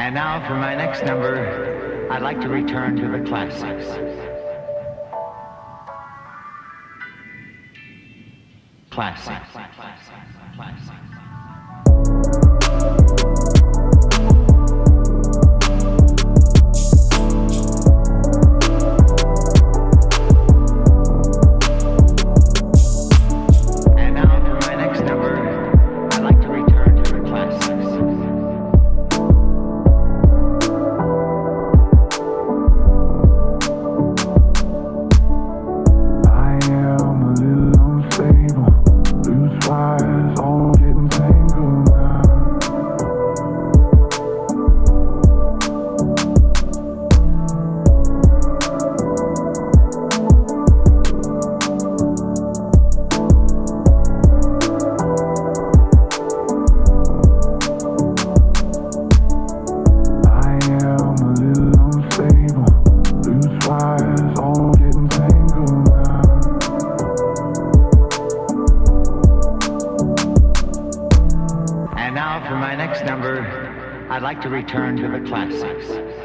And now for my next number, I'd like to return to the classics. Classics. And now for my next number, I'd like to return to the classics.